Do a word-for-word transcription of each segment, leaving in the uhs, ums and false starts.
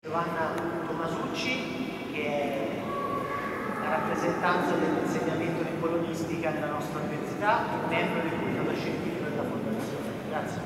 Giovanna Tomasucci, che è la rappresentanza dell'insegnamento di polonistica nella nostra università, membro del comitato scientifico della fondazione. Grazie.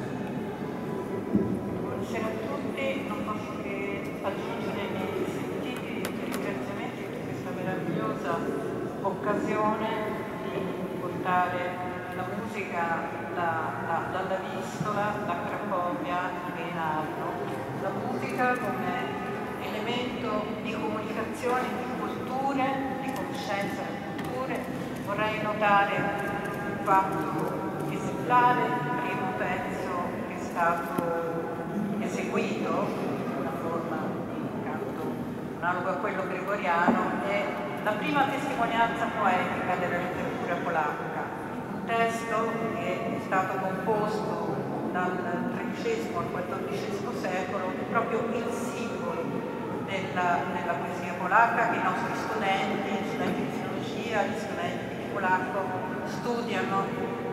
Buonasera a tutti, non posso che aggiungere i miei sentiti ringraziamenti per questa meravigliosa occasione di portare la musica da, da, dalla Vistola, da Cracovia in alto. La musica come elemento di comunicazione di culture, di conoscenza delle culture. Vorrei notare un fatto esemplare, il primo pezzo che è stato eseguito in una forma di canto analogo a quello gregoriano, è la prima testimonianza poetica della letteratura polacca, un testo che è stato composto dal tredicesimo al quattordicesimo secolo, è proprio il simbolo della, della poesia polacca che i nostri studenti, gli studenti di filologia, gli studenti di polacco studiano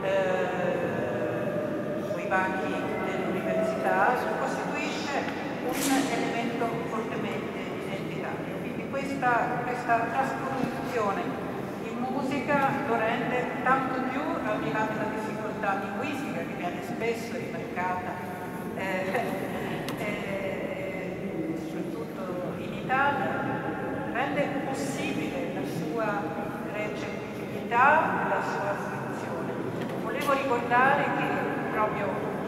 eh, sui banchi dell'università. Costituisce un elemento fortemente identitario. Quindi questa, questa trasposizione in musica lo rende tanto più, al di là della difficoltà linguistica che viene spesso rimarcata, eh, eh, soprattutto in Italia, rende possibile la sua recettività e la sua fruizione. Volevo ricordare che proprio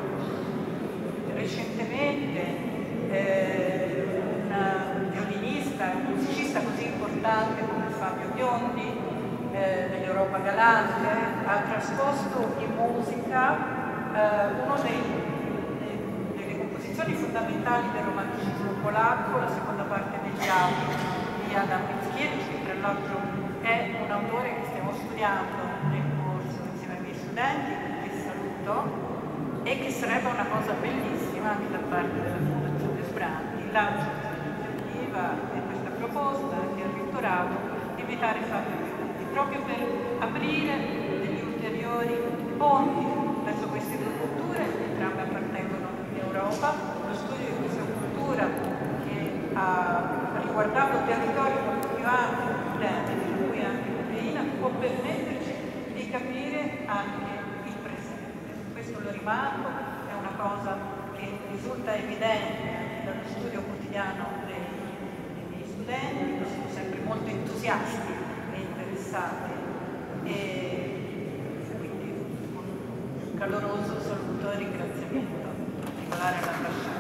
recentemente eh, un violinista, un musicista così importante come Fabio Biondi eh, dell'Europa Galante ha trasposto in musica eh, una delle composizioni fondamentali del romanticismo polacco, la seconda parte degli Audi di Adam Mickiewicz, che tra l'altro è un autore che stiamo studiando nel corso insieme ai miei studenti, che saluto, e che sarebbe una cosa bellissima anche da parte della Fondazione Sbrandi, lancio questa iniziativa e questa proposta anche al rettorato di invitare Fabio Biondi, proprio per aprire degli ulteriori ponti verso queste due culture, entrambe appartengono in Europa. Lo studio di questa cultura che ha riguardato territori molto più ampi, per cui anche l'Ucraina, può permetterci di capire anche il presente. Questo lo rimarco, è una cosa che risulta evidente dallo studio quotidiano dei, dei miei studenti, che sono sempre molto entusiasti e interessati, e quindi un caloroso saluto e ringraziamento, in particolare all'ambasciata.